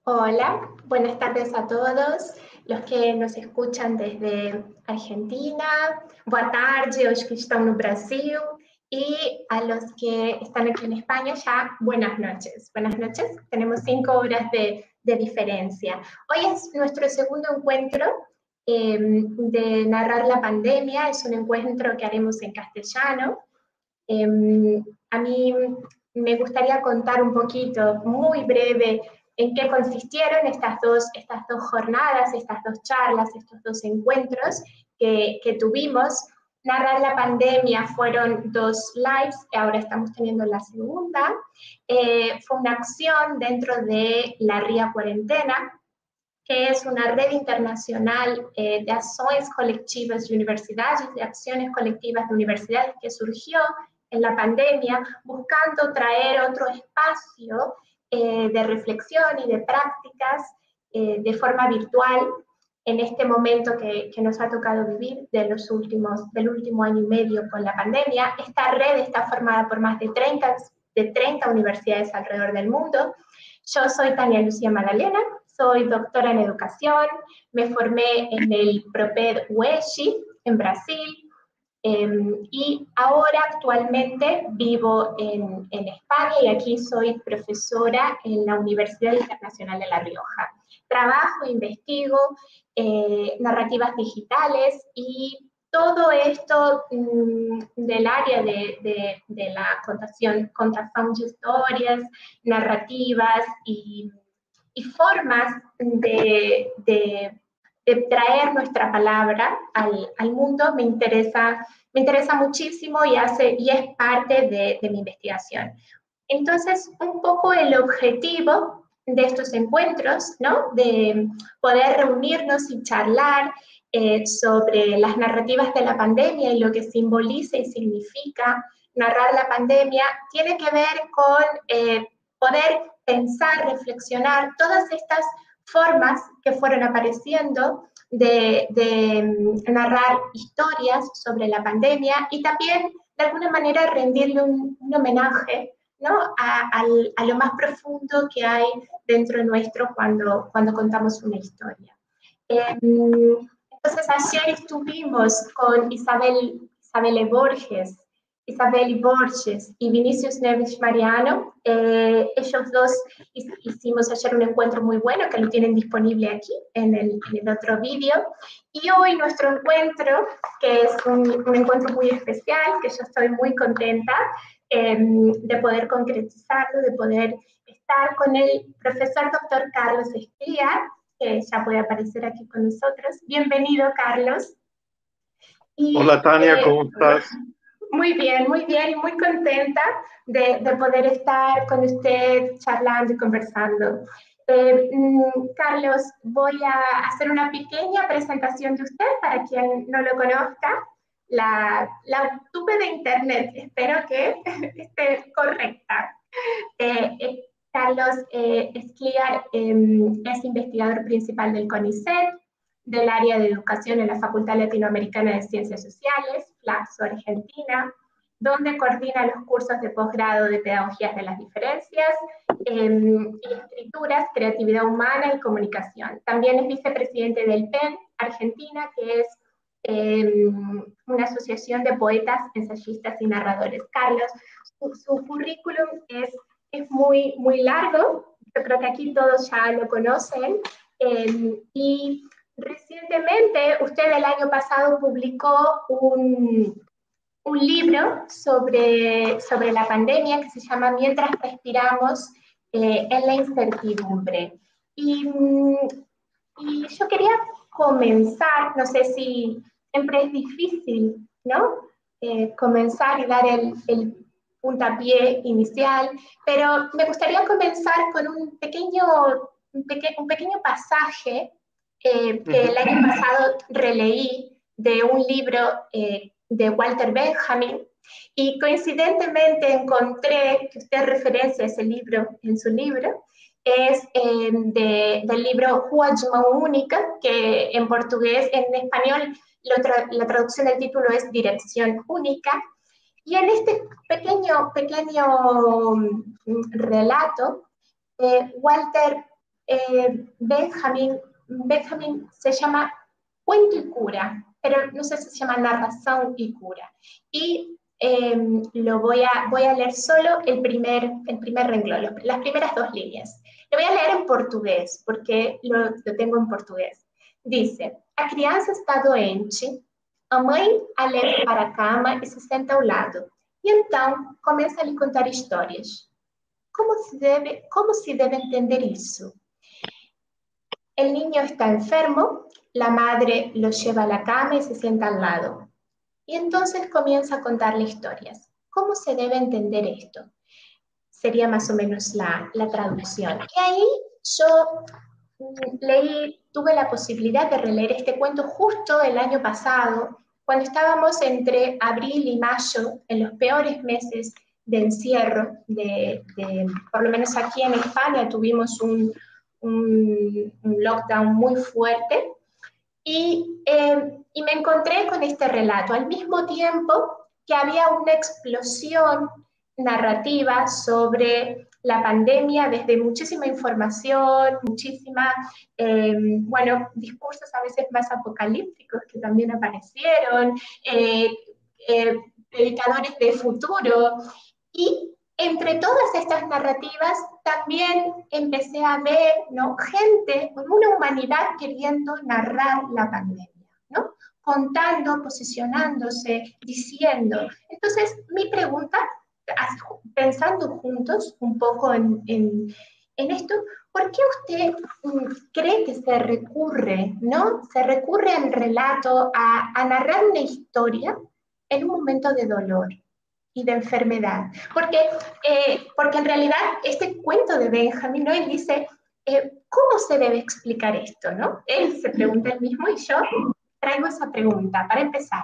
Hola, buenas tardes a todos los que nos escuchan desde Argentina, boa tarde a los que están no Brasil y a los que están aquí en España ya buenas noches. Buenas noches, tenemos 5 horas de diferencia. Hoy es nuestro segundo encuentro de narrar la pandemia, es un encuentro que haremos en castellano. A mí me gustaría contar un poquito, muy breve, en qué consistieron estas dos jornadas, estas dos charlas, estos dos encuentros que tuvimos. Narrar la pandemia fueron 2 lives, ahora estamos teniendo la segunda. Fue una acción dentro de la RIA Cuarentena, que es una red internacional de acciones colectivas de universidades, de acciones colectivas de universidades que surgió en la pandemia, buscando traer otro espacio de reflexión y de prácticas de forma virtual en este momento que nos ha tocado vivir del último año y medio con la pandemia. Esta red está formada por más de 30 universidades alrededor del mundo. Yo soy Tania Lucía Magdalena, soy doctora en educación, me formé en el PROPED UESI en Brasil, y ahora actualmente vivo en España y aquí soy profesora en la Universidad Internacional de La Rioja. Trabajo e investigo narrativas digitales y todo esto del área de la contación de historias, narrativas y formas de traer nuestra palabra al mundo me interesa muchísimo y es parte de mi investigación. Entonces, un poco el objetivo de estos encuentros, ¿no? De poder reunirnos y charlar sobre las narrativas de la pandemia y lo que simboliza y significa narrar la pandemia, tiene que ver con poder pensar, reflexionar todas estas formas que fueron apareciendo de narrar historias sobre la pandemia y también de alguna manera rendirle un homenaje, ¿no? a lo más profundo que hay dentro nuestro cuando contamos una historia. Entonces ayer estuvimos con Isabel Borges y Vinicius Neves Mariano. Ellos dos hicimos ayer un encuentro muy bueno que lo tienen disponible aquí en el otro vídeo. Y hoy nuestro encuentro, que es un encuentro muy especial, que yo estoy muy contenta de poder concretizarlo, de poder estar con el profesor doctor Carlos Escliar, que ya puede aparecer aquí con nosotros. Bienvenido, Carlos. Hola Tania, ¿cómo estás? Muy bien, y muy contenta de poder estar con usted charlando y conversando. Carlos, voy a hacer una pequeña presentación de usted para quien no lo conozca. La obtuve de internet, espero que esté correcta. Carlos Escliar es investigador principal del CONICET, del área de educación en la Facultad Latinoamericana de Ciencias Sociales, FLAXO Argentina, donde coordina los cursos de posgrado de Pedagogías de las Diferencias, escrituras, creatividad humana y comunicación. También es vicepresidente del PEN Argentina, que es una asociación de poetas, ensayistas y narradores. Carlos, su currículum es muy, muy largo, yo creo que aquí todos ya lo conocen, y recientemente, usted el año pasado publicó un libro sobre la pandemia que se llama Mientras respiramos en la incertidumbre. Y yo quería comenzar, no sé si siempre es difícil, ¿no? Comenzar y dar el puntapié inicial, pero me gustaría comenzar con un pequeño pasaje que el año pasado releí de un libro de Walter Benjamin, y coincidentemente encontré que usted referencia ese libro en su libro, es del libro Rua de Mão Única, que en portugués, en español, la traducción del título es Dirección Única, y en este pequeño relato, Walter Benjamin se llama Cuento y Cura, pero no sé si se llama Narración y Cura. Y voy a leer solo el primer renglón, las primeras dos líneas. Lo voy a leer en portugués, porque lo tengo en portugués. Dice: a criança está doente, a mãe a leva para a cama e se senta ao lado. E então começa a lhe contar histórias. Como se debe entender isso? El niño está enfermo, la madre lo lleva a la cama y se sienta al lado. Y entonces comienza a contarle historias. ¿Cómo se debe entender esto? Sería más o menos la traducción. Y ahí yo tuve la posibilidad de releer este cuento justo el año pasado, cuando estábamos entre abril y mayo, en los peores meses de encierro, por lo menos aquí en España tuvimos un lockdown muy fuerte, y me encontré con este relato, al mismo tiempo que había una explosión narrativa sobre la pandemia, desde muchísima información, discursos a veces más apocalípticos que también aparecieron, predicadores de futuro, y entre todas estas narrativas también empecé a ver, ¿no?, gente, una humanidad queriendo narrar la pandemia, ¿no?, contando, posicionándose, diciendo. Entonces, mi pregunta, pensando juntos un poco en esto, ¿por qué usted cree que se recurre, ¿no?, se recurre al relato, a narrar una historia en un momento de dolor y de enfermedad? Porque en realidad este cuento de Benjamin, ¿no?, él dice, ¿cómo se debe explicar esto, ¿no? Él se pregunta él mismo y yo traigo esa pregunta para empezar.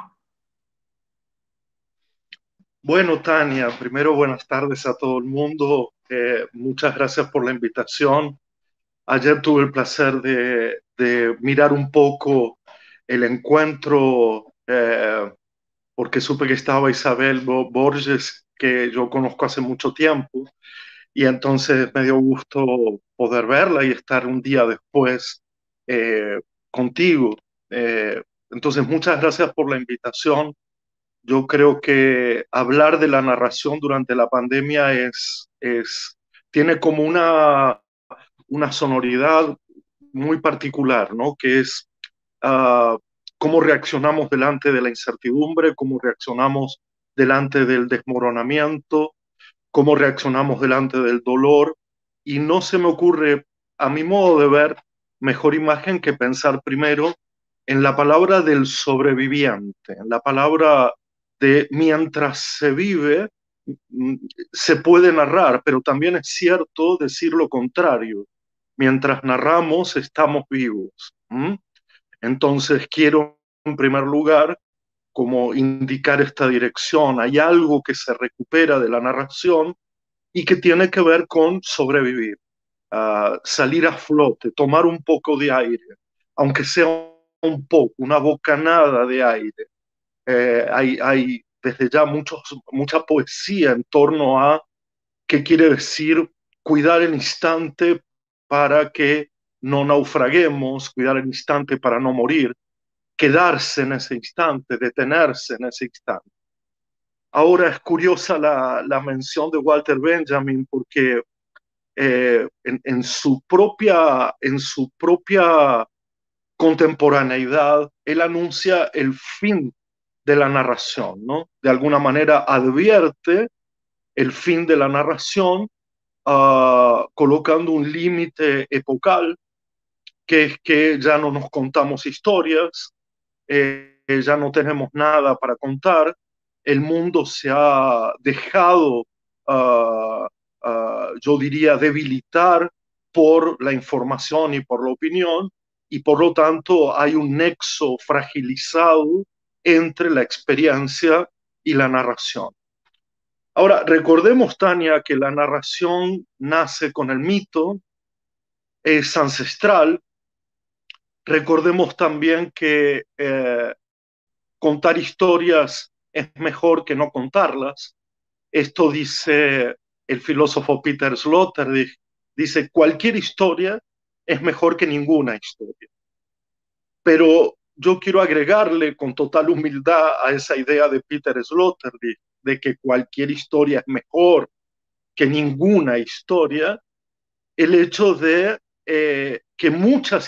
Bueno, Tania, primero buenas tardes a todo el mundo. Muchas gracias por la invitación. Ayer tuve el placer de mirar un poco el encuentro, porque supe que estaba Isabel Borges, que yo conozco hace mucho tiempo, y entonces me dio gusto poder verla y estar un día después contigo. Entonces, muchas gracias por la invitación. Yo creo que hablar de la narración durante la pandemia tiene como una sonoridad muy particular, ¿no? Que es cómo reaccionamos delante de la incertidumbre, cómo reaccionamos delante del desmoronamiento, cómo reaccionamos delante del dolor. Y no se me ocurre, a mi modo de ver, mejor imagen que pensar primero en la palabra del sobreviviente, en la palabra de mientras se vive, se puede narrar, pero también es cierto decir lo contrario. Mientras narramos, estamos vivos. Entonces quiero, en primer lugar, como indicar esta dirección. Hay algo que se recupera de la narración y que tiene que ver con sobrevivir, salir a flote, tomar un poco de aire, aunque sea un poco, una bocanada de aire. Hay desde ya mucha poesía en torno a qué quiere decir cuidar el instante para que no naufraguemos, cuidar el instante para no morir, quedarse en ese instante, detenerse en ese instante. Ahora es curiosa la mención de Walter Benjamin porque en su propia contemporaneidad, él anuncia el fin de la narración, ¿no? De alguna manera advierte el fin de la narración, colocando un límite epocal, que es que ya no nos contamos historias, ya no tenemos nada para contar, el mundo se ha dejado, yo diría, debilitar por la información y por la opinión, y por lo tanto hay un nexo fragilizado entre la experiencia y la narración. Ahora, recordemos, Tania, que la narración nace con el mito, es ancestral. Recordemos también que contar historias es mejor que no contarlas. Esto dice el filósofo Peter Sloterdijk, dice, cualquier historia es mejor que ninguna historia. Pero yo quiero agregarle con total humildad a esa idea de Peter Sloterdijk de que cualquier historia es mejor que ninguna historia, el hecho de que muchas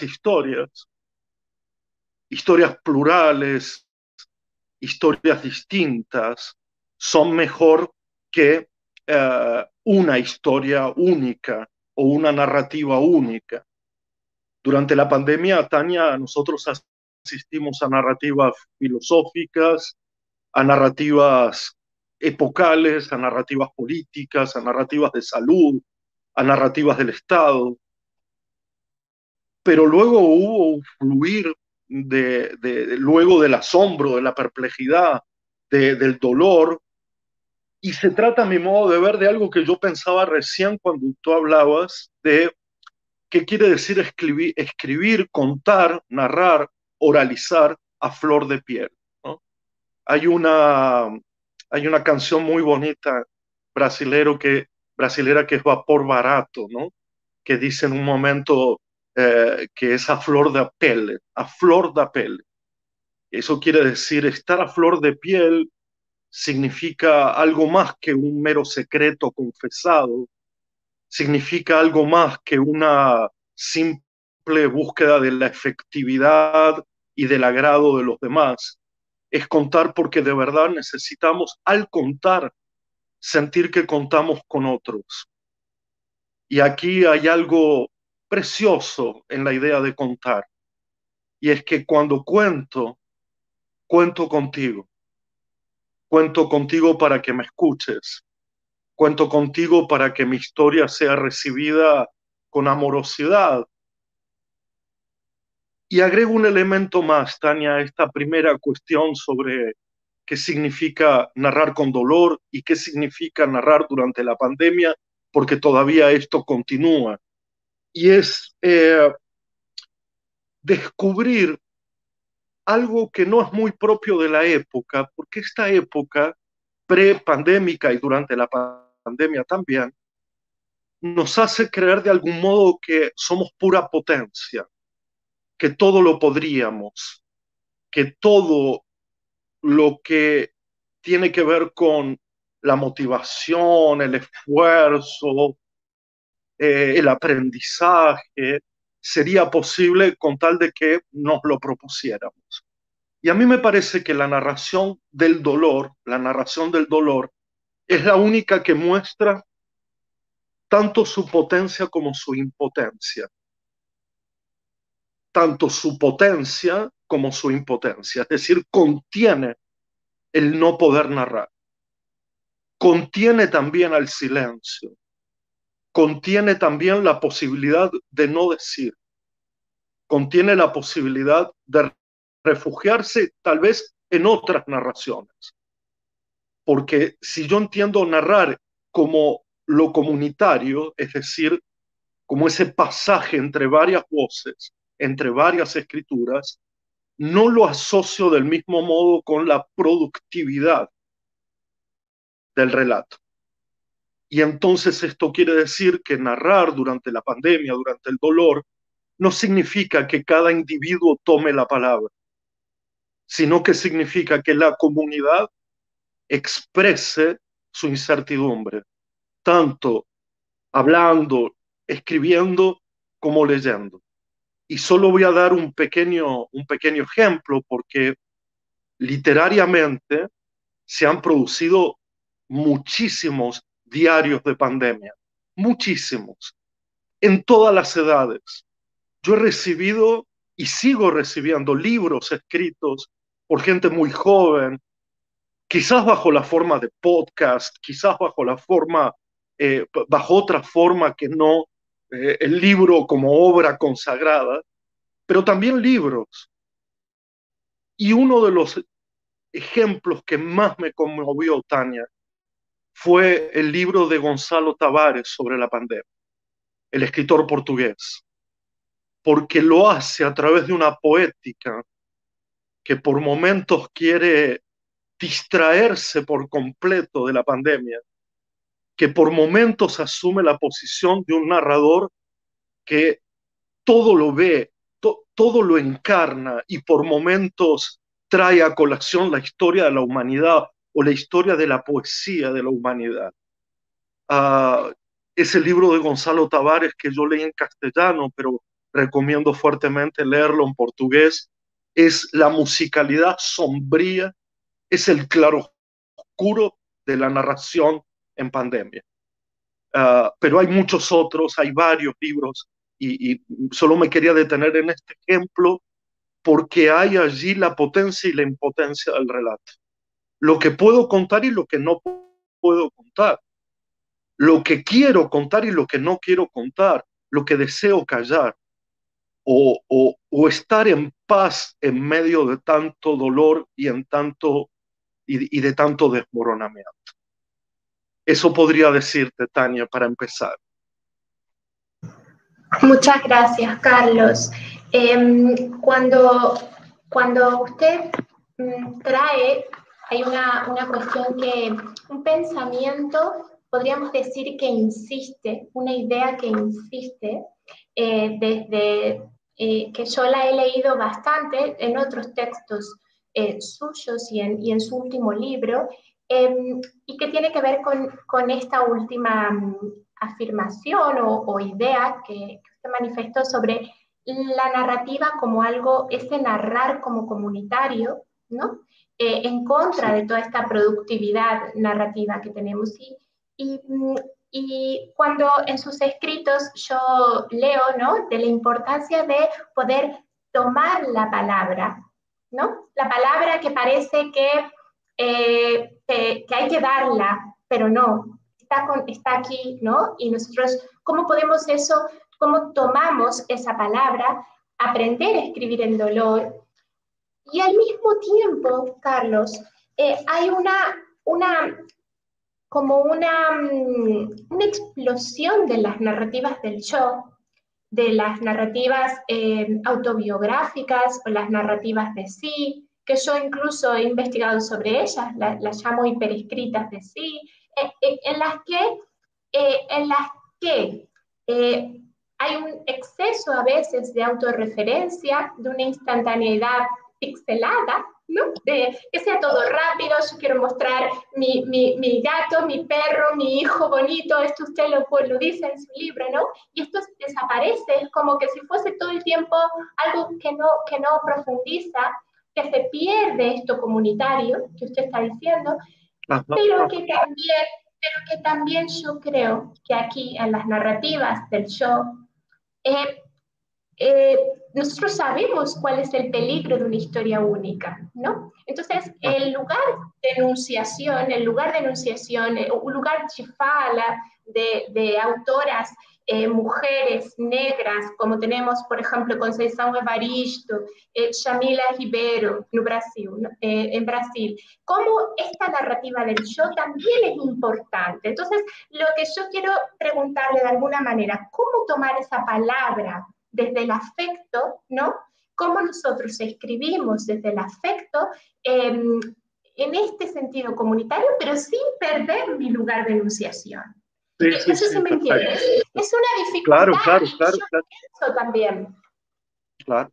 historias plurales, historias distintas, son mejor que una historia única o una narrativa única. Durante la pandemia, Tania, nosotros asistimos a narrativas filosóficas, a narrativas epocales, a narrativas políticas, a narrativas de salud, a narrativas del Estado, pero luego hubo un fluir luego del asombro, de la perplejidad, del dolor, y se trata, a mi modo de ver, de algo que yo pensaba recién cuando tú hablabas de qué quiere decir escribir, contar, narrar, oralizar a flor de piel, ¿no? Hay una, hay una canción muy bonita brasilera que es Vapor Barato, ¿no? Que dice en un momento que es a flor de piel, a flor de piel. Eso quiere decir estar a flor de piel significa algo más que un mero secreto confesado, significa algo más que una simple búsqueda de la efectividad y del agrado de los demás. Es contar porque de verdad necesitamos, al contar, sentir que contamos con otros. Y aquí hay algo precioso en la idea de contar. Y es que cuando cuento, cuento contigo. Cuento contigo para que me escuches. Cuento contigo para que mi historia sea recibida con amorosidad. Y agrego un elemento más, Tania, a esta primera cuestión sobre qué significa narrar con dolor y qué significa narrar durante la pandemia, porque todavía esto continúa. Y es descubrir algo que no es muy propio de la época, porque esta época pre-pandémica y durante la pandemia también, nos hace creer de algún modo que somos pura potencia, que todo lo podríamos, que todo lo que tiene que ver con la motivación, el esfuerzo, el aprendizaje, sería posible con tal de que nos lo propusiéramos. Y a mí me parece que la narración del dolor, es la única que muestra tanto su potencia como su impotencia, tanto su potencia como su impotencia, es decir, contiene el no poder narrar, contiene también al silencio, contiene también la posibilidad de no decir, contiene la posibilidad de refugiarse tal vez en otras narraciones. Porque si yo entiendo narrar como lo comunitario, es decir, como ese pasaje entre varias voces, entre varias escrituras, no lo asocio del mismo modo con la productividad del relato. Y entonces esto quiere decir que narrar durante la pandemia, durante el dolor, no significa que cada individuo tome la palabra, sino que significa que la comunidad exprese su incertidumbre, tanto hablando, escribiendo como leyendo. Y solo voy a dar un pequeño ejemplo porque literariamente se han producido muchísimos diarios de pandemia, muchísimos, en todas las edades. Yo he recibido y sigo recibiendo libros escritos por gente muy joven, quizás bajo la forma de podcast, quizás bajo la forma, bajo otra forma que no el libro como obra consagrada, pero también libros. Y uno de los ejemplos que más me conmovió, Tania, fue el libro de Gonzalo Tavares sobre la pandemia, el escritor portugués, porque lo hace a través de una poética que por momentos quiere distraerse por completo de la pandemia, que por momentos asume la posición de un narrador que todo lo ve, todo lo encarna y por momentos trae a colación la historia de la humanidad o la historia de la poesía de la humanidad. Uh, ese libro de Gonzalo Tavares que yo leí en castellano, pero recomiendo fuertemente leerlo en portugués, es la musicalidad sombría, es el claroscuro de la narración en pandemia. Pero hay muchos otros, hay varios libros, y solo me quería detener en este ejemplo porque hay allí la potencia y la impotencia del relato. Lo que puedo contar y lo que no puedo contar. Lo que quiero contar y lo que no quiero contar. Lo que deseo callar. O estar en paz en medio de tanto dolor y de tanto desmoronamiento. Eso podría decirte, Tania, para empezar. Muchas gracias, Carlos. Cuando usted trae, hay una cuestión un pensamiento, podríamos decir que insiste, una idea que insiste, desde que yo la he leído bastante en otros textos suyos y en su último libro, y que tiene que ver con esta última afirmación o idea que se manifestó sobre la narrativa como algo, ese narrar como comunitario, ¿no? En contra de toda esta productividad narrativa que tenemos. Y cuando en sus escritos yo leo, ¿no?, de la importancia de poder tomar la palabra, ¿no? La palabra que parece que hay que darla, pero no, está aquí, ¿no? Y nosotros, ¿cómo podemos eso, cómo tomamos esa palabra, aprender a escribir en dolor? Y al mismo tiempo, Carlos, hay como una explosión de las narrativas del yo, de las narrativas autobiográficas o las narrativas de sí, que yo incluso he investigado sobre ellas, las llamo hiperescritas de sí, en las que hay un exceso a veces de autorreferencia, de una instantaneidad pixelada, ¿no? Que sea todo rápido, yo quiero mostrar mi gato, mi perro, mi hijo bonito, esto usted lo dice en su libro, ¿no? Y esto desaparece, es como que si fuese todo el tiempo algo que no profundiza, que se pierde esto comunitario que usted está diciendo, pero que también yo creo que aquí en las narrativas del yo, eh, nosotros sabemos cuál es el peligro de una historia única, ¿no? Entonces, el lugar de enunciación, un lugar chifala de autoras, mujeres negras, como tenemos, por ejemplo, Conceição Evaristo, Shamila Ribeiro, no Brasil, ¿no? En Brasil, cómo esta narrativa del yo también es importante. Entonces, lo que yo quiero preguntarle de alguna manera, ¿cómo tomar esa palabra desde el afecto, ¿no? Cómo nosotros escribimos desde el afecto en este sentido comunitario, pero sin perder mi lugar de enunciación. Sí, no sé si me entiendes. Es una dificultad claro, y yo pienso también. Claro.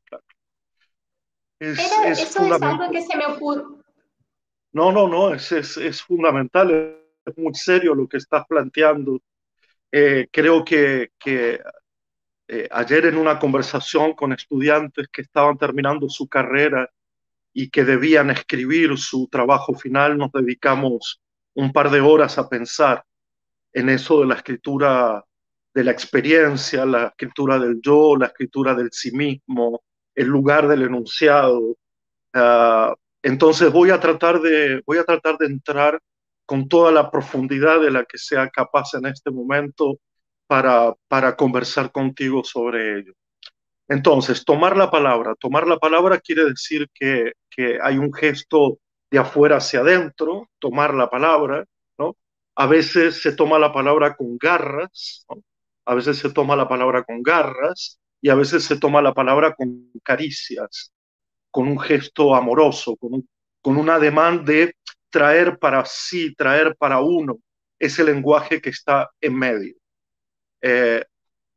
Pero eso es algo que se me ocurre. No, es fundamental, es muy serio lo que estás planteando. Creo que ayer en una conversación con estudiantes que estaban terminando su carrera y que debían escribir su trabajo final, nos dedicamos un par de horas a pensar en eso de la escritura de la experiencia, la escritura del yo, la escritura del sí mismo, el lugar del enunciado. Entonces voy a tratar de entrar con toda la profundidad de la que sea capaz en este momento para conversar contigo sobre ello. Entonces, tomar la palabra quiere decir que hay un gesto de afuera hacia adentro, tomar la palabra, ¿no? A veces se toma la palabra con garras, ¿no? A veces se toma la palabra con garras y a veces se toma la palabra con caricias, con un gesto amoroso, con un ademán de traer para sí, traer para uno ese lenguaje que está en medio.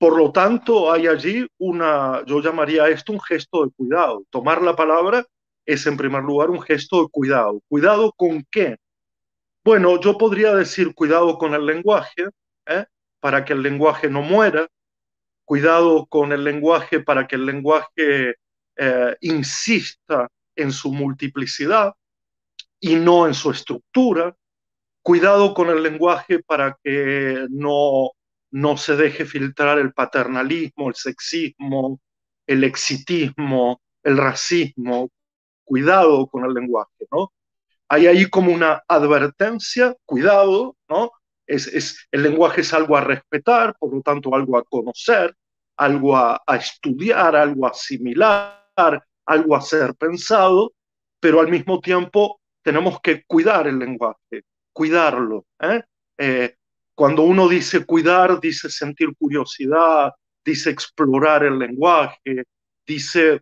Por lo tanto, hay allí yo llamaría esto un gesto de cuidado. Tomar la palabra es en primer lugar un gesto de cuidado. ¿Cuidado con qué? Bueno, yo podría decir cuidado con el lenguaje, ¿eh? Para que el lenguaje no muera, cuidado con el lenguaje para que el lenguaje insista en su multiplicidad y no en su estructura, cuidado con el lenguaje para que no se deje filtrar el paternalismo, el sexismo, el exitismo, el racismo, cuidado con el lenguaje, ¿no? Hay ahí como una advertencia, cuidado, ¿no? El lenguaje es algo a respetar, por lo tanto algo a conocer, algo a estudiar, algo a asimilar, algo a ser pensado, pero al mismo tiempo tenemos que cuidar el lenguaje, cuidarlo. Eh, Cuando uno dice cuidar, dice sentir curiosidad, dice explorar el lenguaje, dice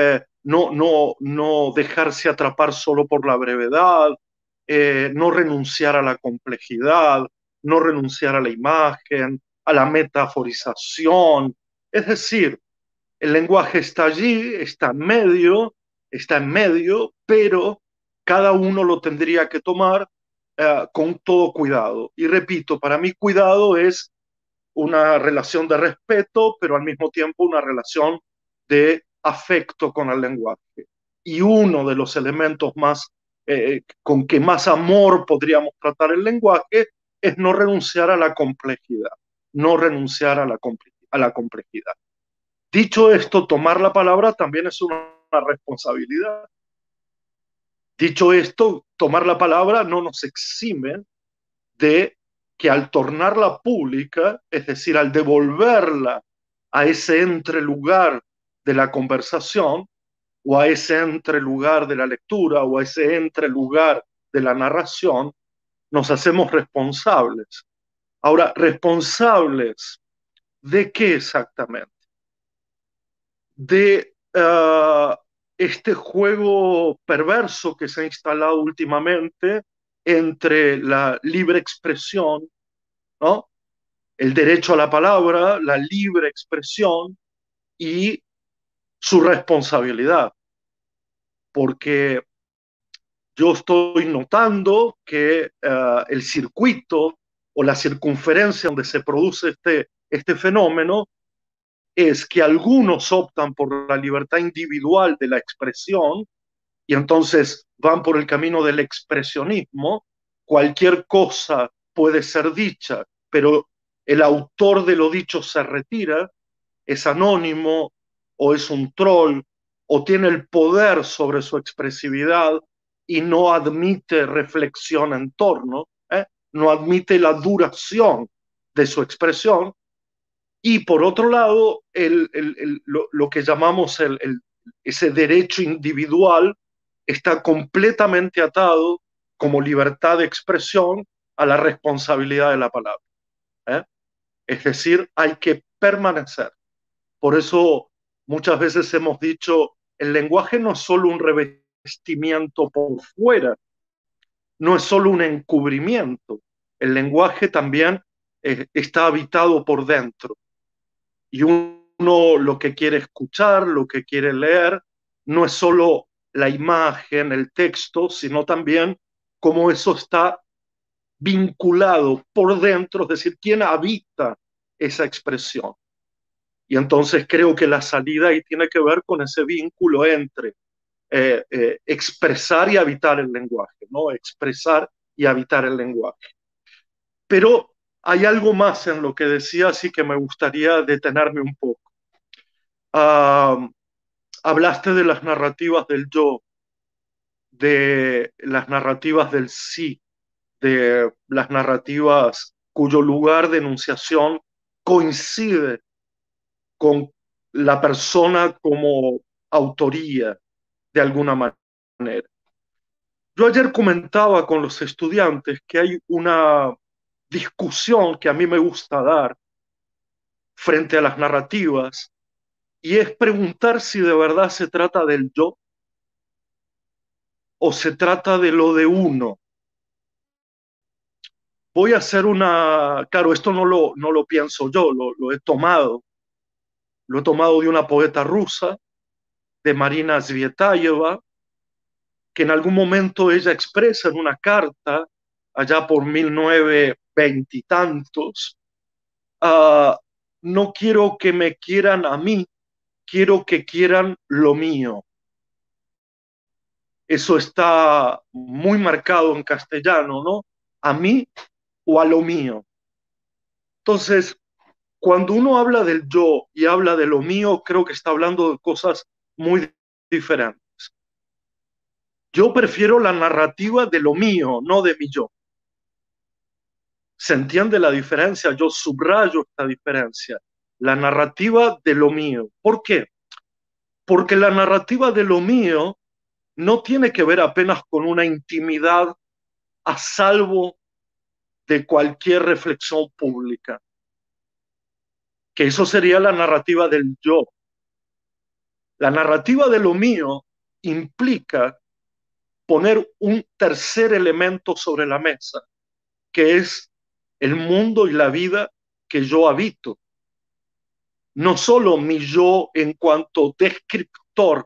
no dejarse atrapar solo por la brevedad, no renunciar a la complejidad, no renunciar a la imagen, a la metaforización. Es decir, el lenguaje está allí, está en medio, pero cada uno lo tendría que tomar con todo cuidado. Y repito, para mí cuidado es una relación de respeto, pero al mismo tiempo una relación de afecto con el lenguaje. Y uno de los elementos con que más amor podríamos tratar el lenguaje es no renunciar a la complejidad, no renunciar a la complejidad. Dicho esto, tomar la palabra también es una responsabilidad. Dicho esto, tomar la palabra no nos exime de que al tornarla pública, es decir, al devolverla a ese entrelugar de la conversación, o a ese entrelugar de la lectura, o a ese entrelugar de la narración, nos hacemos responsables. Ahora, ¿responsables de qué exactamente? De este juego perverso que se ha instalado últimamente entre la libre expresión, ¿no? El derecho a la palabra, la libre expresión y su responsabilidad. Porque yo estoy notando que el circuito o la circunferencia donde se produce este fenómeno es que algunos optan por la libertad individual de la expresión y entonces van por el camino del expresionismo. Cualquier cosa puede ser dicha, pero el autor de lo dicho se retira, es anónimo o es un troll o tiene el poder sobre su expresividad y no admite reflexión en torno, no admite la duración de su expresión. Y por otro lado, lo que llamamos ese derecho individual está completamente atado como libertad de expresión a la responsabilidad de la palabra. ¿Eh? Es decir, hay que permanecer. Por eso muchas veces hemos dicho, el lenguaje no es solo un revestimiento por fuera, no es solo un encubrimiento, el lenguaje también está habitado por dentro. Y uno lo que quiere escuchar, lo que quiere leer, no es solo la imagen, el texto, sino también cómo eso está vinculado por dentro, es decir, quién habita esa expresión. Y entonces creo que la salida ahí tiene que ver con ese vínculo entre expresar y habitar el lenguaje, ¿no? Expresar y habitar el lenguaje. Pero hay algo más en lo que decía, así que me gustaría detenerme un poco. Hablaste de las narrativas del yo, de las narrativas del sí, de las narrativas cuyo lugar de enunciación coincide con la persona como autoría de alguna manera. Yo ayer comentaba con los estudiantes que hay una discusión que a mí me gusta dar frente a las narrativas y es preguntar si de verdad se trata del yo o se trata de lo de uno. Voy a hacer claro, esto no lo pienso yo, lo he tomado lo he tomado de una poeta rusa, de Marina Tsvetaeva, que en algún momento ella expresa en una carta, allá por 1920 y tantos, no quiero que me quieran a mí, quiero que quieran lo mío. Eso está muy marcado en castellano, ¿no? A mí o a lo mío. Entonces, cuando uno habla del yo y habla de lo mío, creo que está hablando de cosas muy diferentes. Yo prefiero la narrativa de lo mío, no de mi yo. ¿Se entiende la diferencia? Yo subrayo esta diferencia. La narrativa de lo mío. ¿Por qué? Porque la narrativa de lo mío no tiene que ver apenas con una intimidad a salvo de cualquier reflexión pública, que eso sería la narrativa del yo. La narrativa de lo mío implica poner un tercer elemento sobre la mesa, que es el mundo y la vida que yo habito. No solo mi yo en cuanto descriptor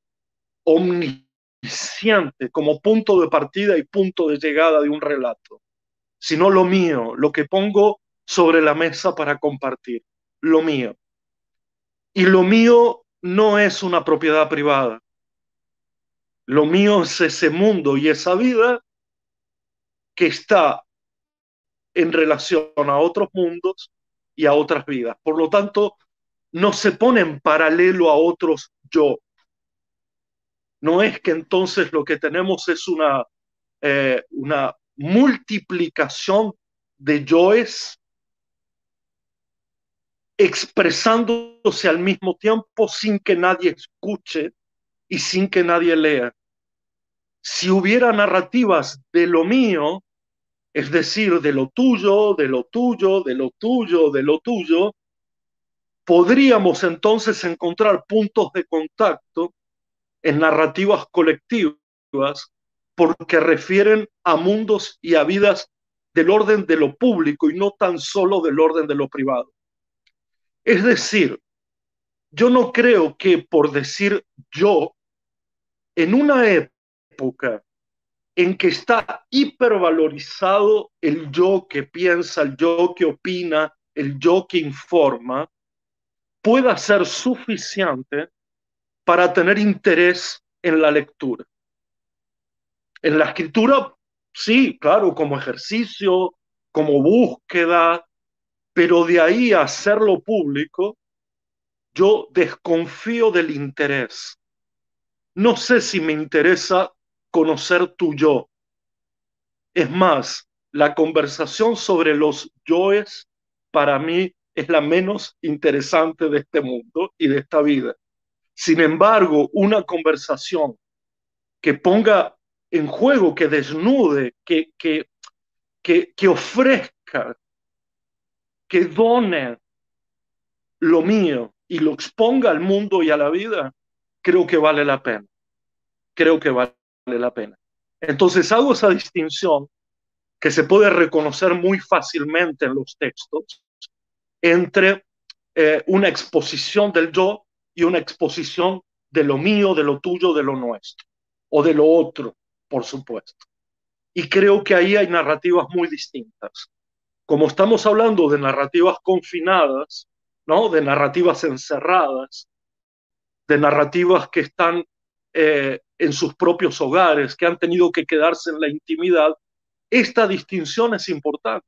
omnisciente como punto de partida y punto de llegada de un relato, sino lo mío, lo que pongo sobre la mesa para compartir, lo mío. Y lo mío no es una propiedad privada. Lo mío es ese mundo y esa vida que está en relación a otros mundos y a otras vidas. Por lo tanto, no se pone en paralelo a otros yo. No es que entonces lo que tenemos es una multiplicación de yoes expresándose al mismo tiempo sin que nadie escuche y sin que nadie lea. Si hubiera narrativas de lo mío, es decir, de lo tuyo, de lo tuyo, de lo tuyo, de lo tuyo, podríamos entonces encontrar puntos de contacto en narrativas colectivas porque refieren a mundos y a vidas del orden de lo público y no tan solo del orden de lo privado. Es decir, yo no creo que por decir yo, en una época en que está hipervalorizado el yo que piensa, el yo que opina, el yo que informa, pueda ser suficiente para tener interés en la lectura. En la escritura, sí, claro, como ejercicio, como búsqueda, pero de ahí a hacerlo público, yo desconfío del interés. No sé si me interesa conocer tu yo. Es más, la conversación sobre los yoes para mí es la menos interesante de este mundo y de esta vida. Sin embargo, una conversación que ponga en juego, que desnude, que ofrezca, que done lo mío y lo exponga al mundo y a la vida, creo que vale la pena. Creo que vale la pena. Entonces hago esa distinción que se puede reconocer muy fácilmente en los textos entre una exposición del yo y una exposición de lo mío, de lo tuyo, de lo nuestro, o de lo otro, por supuesto. Y creo que ahí hay narrativas muy distintas. Como estamos hablando de narrativas confinadas, ¿no? De narrativas encerradas, de narrativas que están en sus propios hogares, que han tenido que quedarse en la intimidad, esta distinción es importante,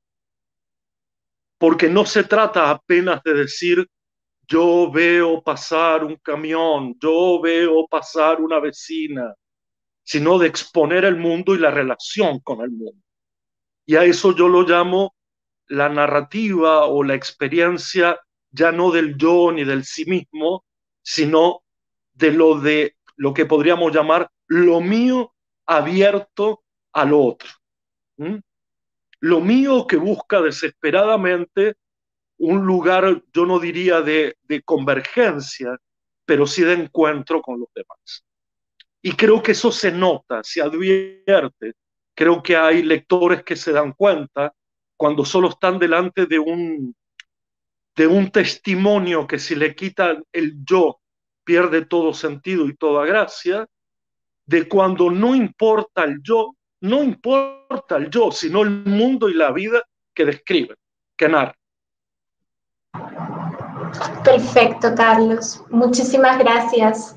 porque no se trata apenas de decir yo veo pasar un camión, yo veo pasar una vecina, sino de exponer el mundo y la relación con el mundo. Y a eso yo lo llamo la narrativa o la experiencia ya no del yo ni del sí mismo, sino de lo que podríamos llamar lo mío abierto al otro. ¿Mm? Lo mío que busca desesperadamente un lugar, yo no diría de convergencia, pero sí de encuentro con los demás. Y creo que eso se nota, se advierte. Creo que hay lectores que se dan cuenta cuando solo están delante de un testimonio que si le quitan el yo pierde todo sentido y toda gracia, de cuando no importa el yo, no importa el yo, sino el mundo y la vida que describe, que narra. Perfecto, Carlos. Muchísimas gracias.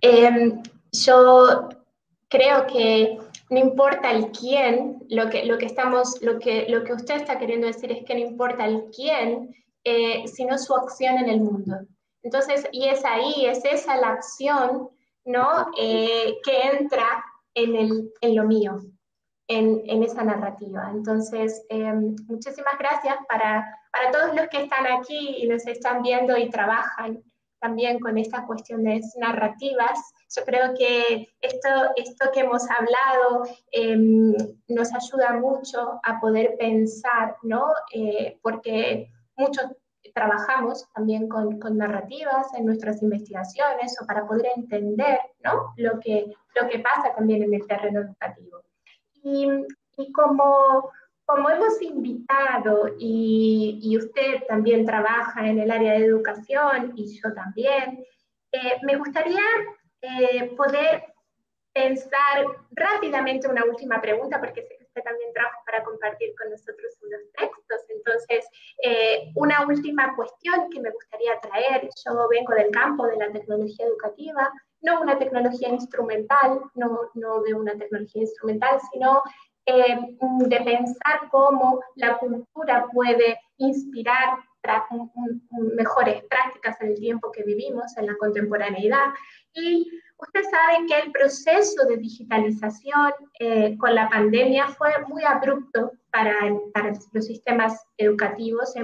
Yo creo que no importa el quién, lo que usted está queriendo decir es que no importa el quién, sino su acción en el mundo. Entonces, y es ahí, es esa la acción, ¿no? Que entra en lo mío, en esa narrativa. Entonces, muchísimas gracias para todos los que están aquí y nos están viendo y trabajan también con estas cuestiones narrativas. Yo creo que esto que hemos hablado nos ayuda mucho a poder pensar, ¿no? Porque muchos trabajamos también con narrativas en nuestras investigaciones o para poder entender, ¿no? Lo que pasa también en el terreno educativo. Y, y como hemos invitado y usted también trabaja en el área de educación y yo también, me gustaría poder pensar rápidamente una última pregunta, porque sé que usted también trabaja para compartir con nosotros unos textos. Entonces, una última cuestión que me gustaría traer. Yo vengo del campo de la tecnología educativa, no una tecnología instrumental, no de una tecnología instrumental, sino de pensar cómo la cultura puede inspirar mejores prácticas en el tiempo que vivimos, en la contemporaneidad. Y usted sabe que el proceso de digitalización con la pandemia fue muy abrupto para los sistemas educativos.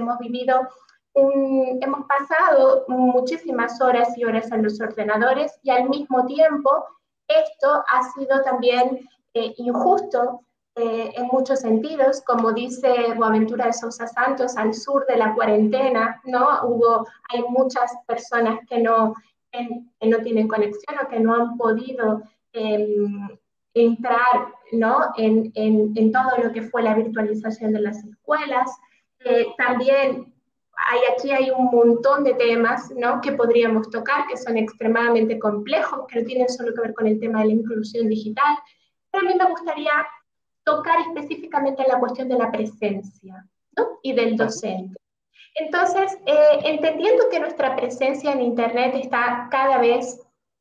Hemos pasado muchísimas horas y horas en los ordenadores y al mismo tiempo esto ha sido también injusto en muchos sentidos, como dice Boaventura de Sousa Santos, al sur de la cuarentena, ¿no? Hay muchas personas que no tienen conexión o que no han podido entrar, ¿no? En todo lo que fue la virtualización de las escuelas. También aquí hay un montón de temas, ¿no? Que podríamos tocar, que son extremadamente complejos, que no tienen solo que ver con el tema de la inclusión digital. Pero a mí me gustaría tocar específicamente la cuestión de la presencia, ¿no? Y del docente. Entonces, entendiendo que nuestra presencia en Internet está cada vez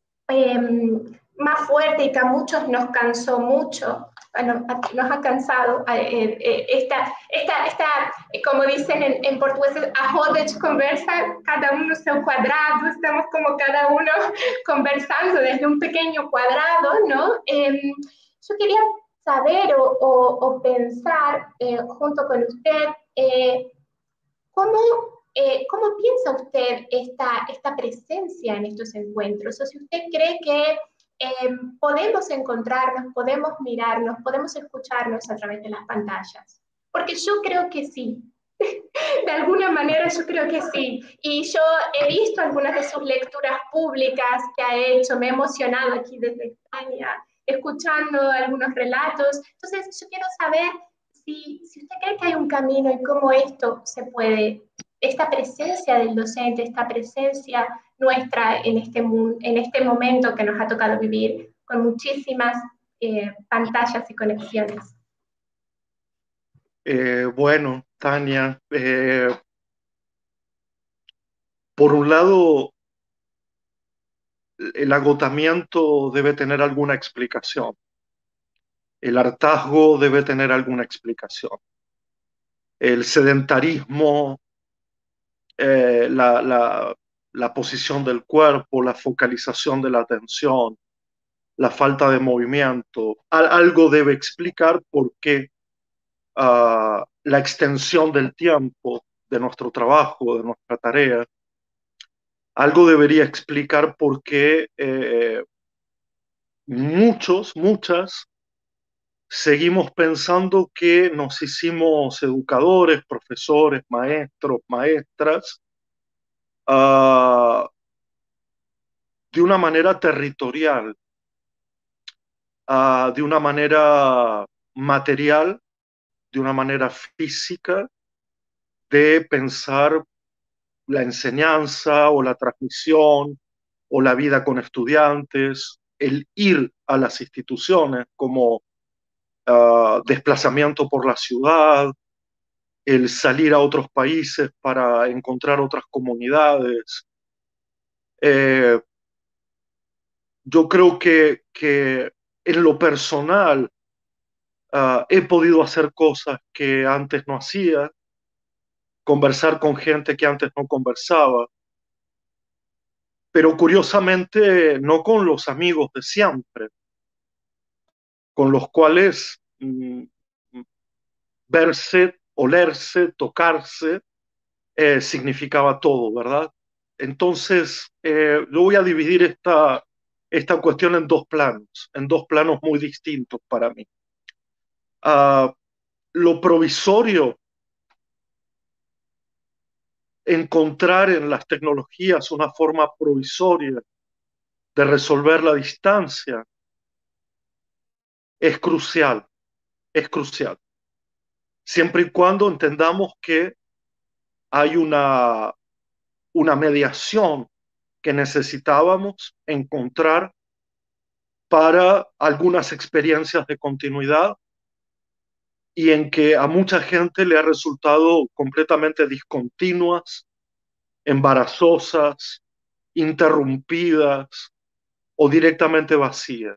más fuerte y que a muchos nos cansó mucho, bueno, nos ha cansado como dicen en portugués, a roda de conversa, cada uno seu cuadrado, estamos como cada uno conversando desde un pequeño cuadrado, ¿no? Yo quería saber o pensar junto con usted ¿cómo, ¿cómo piensa usted esta presencia en estos encuentros? O si usted cree que podemos encontrarnos, podemos mirarnos, podemos escucharnos a través de las pantallas. Porque yo creo que sí. De alguna manera yo creo que sí. Y yo he visto algunas de sus lecturas públicas que ha hecho, me he emocionado aquí desde España, escuchando algunos relatos. Entonces yo quiero saber si usted cree que hay un camino y cómo esto se puede, esta presencia del docente, esta presencia nuestra en este momento que nos ha tocado vivir con muchísimas pantallas y conexiones. Bueno, Tania, por un lado, el agotamiento debe tener alguna explicación. El hartazgo debe tener alguna explicación. El sedentarismo, la posición del cuerpo, la focalización de la atención, la falta de movimiento, algo debe explicar por qué la extensión del tiempo de nuestro trabajo, de nuestra tarea, algo debería explicar por qué muchas, seguimos pensando que nos hicimos educadores, profesores, maestros, maestras, de una manera territorial, de una manera material, de una manera física, de pensar la enseñanza o la transmisión o la vida con estudiantes, el ir a las instituciones como desplazamiento por la ciudad, el salir a otros países para encontrar otras comunidades. Eh, yo creo que en lo personal he podido hacer cosas que antes no hacía, conversar con gente que antes no conversaba, pero curiosamente no con los amigos de siempre, con los cuales verse, olerse, tocarse, significaba todo, ¿verdad? Entonces, yo voy a dividir esta cuestión en dos planos muy distintos para mí. Lo provisorio, encontrar en las tecnologías una forma provisoria de resolver la distancia, es crucial, es crucial. Siempre y cuando entendamos que hay una mediación que necesitábamos encontrar para algunas experiencias de continuidad y en que a mucha gente le ha resultado completamente discontinuas, embarazosas, interrumpidas o directamente vacías.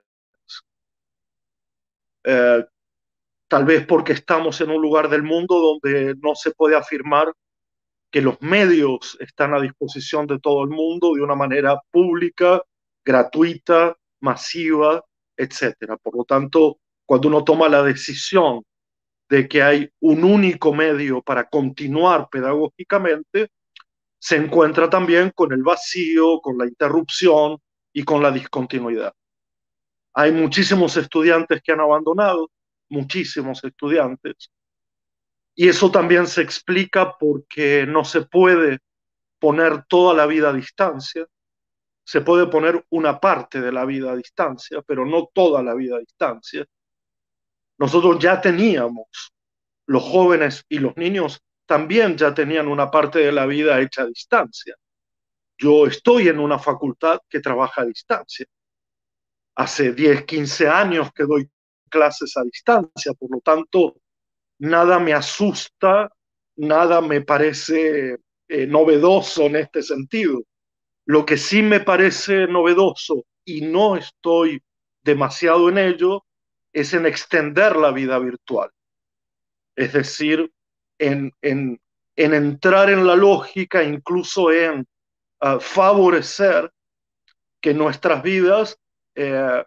Eh, Tal vez porque estamos en un lugar del mundo donde no se puede afirmar que los medios están a disposición de todo el mundo de una manera pública, gratuita, masiva, etcétera. Por lo tanto, cuando uno toma la decisión de que hay un único medio para continuar pedagógicamente, se encuentra también con el vacío, con la interrupción y con la discontinuidad. Hay muchísimos estudiantes que han abandonado, muchísimos estudiantes, y eso también se explica porque no se puede poner toda la vida a distancia, se puede poner una parte de la vida a distancia, pero no toda la vida a distancia. Nosotros ya teníamos, los jóvenes y los niños también ya tenían una parte de la vida hecha a distancia. Yo estoy en una facultad que trabaja a distancia. Hace 10, 15 años que doy clases a distancia, por lo tanto, nada me asusta, nada me parece novedoso en este sentido. Lo que sí me parece novedoso y no estoy demasiado en ello es en extender la vida virtual. Es decir, en entrar en la lógica, incluso en favorecer que nuestras vidas eh,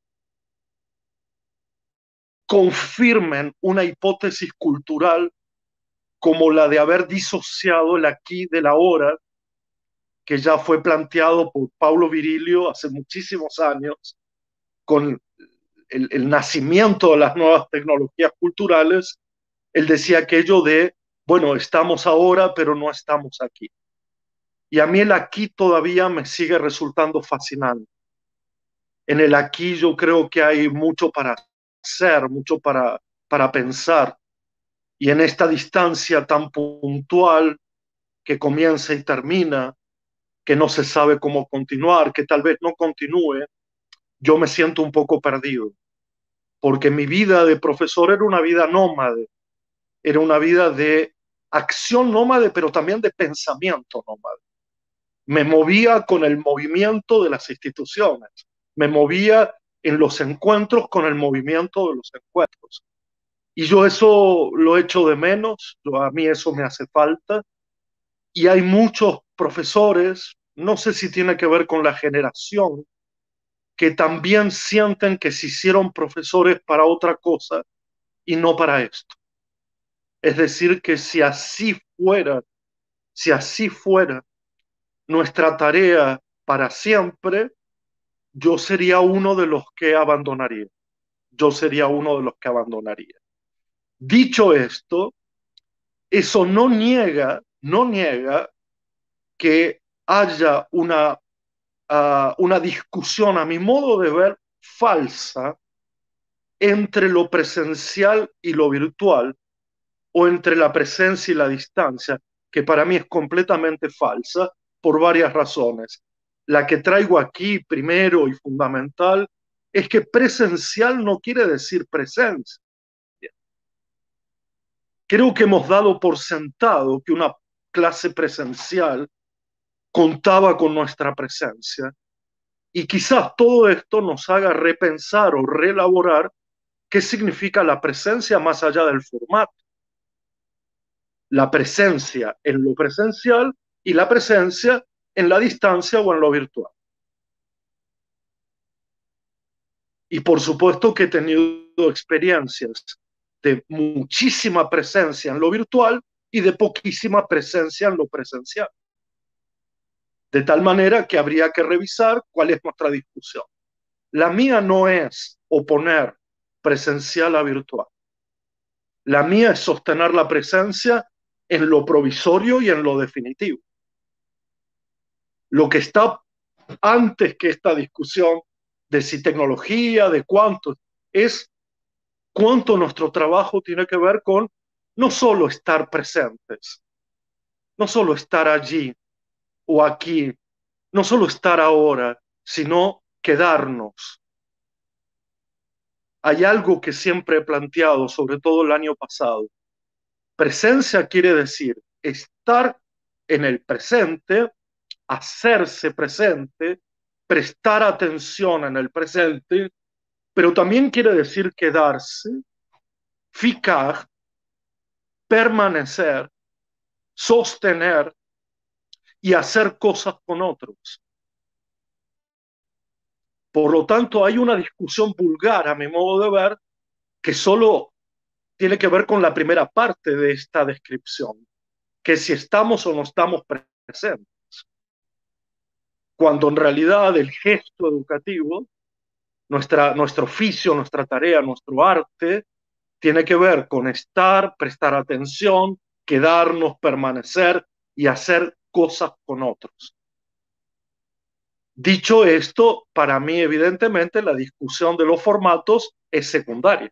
confirmen una hipótesis cultural como la de haber disociado el aquí de la ahora, que ya fue planteado por Paulo Virilio hace muchísimos años, con el nacimiento de las nuevas tecnologías culturales. Él decía aquello de, bueno, estamos ahora, pero no estamos aquí. Y a mí el aquí todavía me sigue resultando fascinante. En el aquí yo creo que hay mucho para hacer, mucho para pensar. Y en esta distancia tan puntual que comienza y termina, que no se sabe cómo continuar, que tal vez no continúe, yo me siento un poco perdido, porque mi vida de profesor era una vida nómade, era una vida de acción nómade, pero también de pensamiento nómade. Me movía con el movimiento de las instituciones, me movía en los encuentros con el movimiento de los encuentros. Y yo eso lo echo de menos, a mí eso me hace falta. Y hay muchos profesores, no sé si tiene que ver con la generación, que también sienten que se hicieron profesores para otra cosa y no para esto. Es decir, que si así fuera nuestra tarea para siempre, yo sería uno de los que abandonaría. Yo sería uno de los que abandonaría. Dicho esto, eso no niega que haya una discusión, a mi modo de ver, falsa entre lo presencial y lo virtual, o entre la presencia y la distancia. que para mí es completamente falsa por varias razones. La que traigo aquí primero y fundamental es que presencial no quiere decir presencia. Creo que hemos dado por sentado que una clase presencial contaba con nuestra presencia y quizás todo esto nos haga repensar o reelaborar qué significa la presencia más allá del formato. La presencia en lo presencial y la presencia en la distancia o en lo virtual. Y por supuesto que he tenido experiencias de muchísima presencia en lo virtual y de poquísima presencia en lo presencial. De tal manera que habría que revisar cuál es nuestra discusión. La mía no es oponer presencial a virtual. La mía es sostener la presencia en lo provisorio y en lo definitivo. Lo que está antes que esta discusión de si tecnología, de cuánto, es cuánto nuestro trabajo tiene que ver con no solo estar presentes, no solo estar allí o aquí, no solo estar ahora, sino quedarnos. Hay algo que siempre he planteado, sobre todo el año pasado. Presencia quiere decir estar en el presente, hacerse presente, prestar atención en el presente, pero también quiere decir quedarse, ficar, permanecer, sostener y hacer cosas con otros. Por lo tanto, hay una discusión vulgar, a mi modo de ver, que solo tiene que ver con la primera parte de esta descripción, que si estamos o no estamos presentes, cuando en realidad el gesto educativo, nuestro oficio, nuestra tarea, nuestro arte, tiene que ver con estar, prestar atención, quedarnos, permanecer y hacer cosas con otros. Dicho esto, para mí evidentemente la discusión de los formatos es secundaria.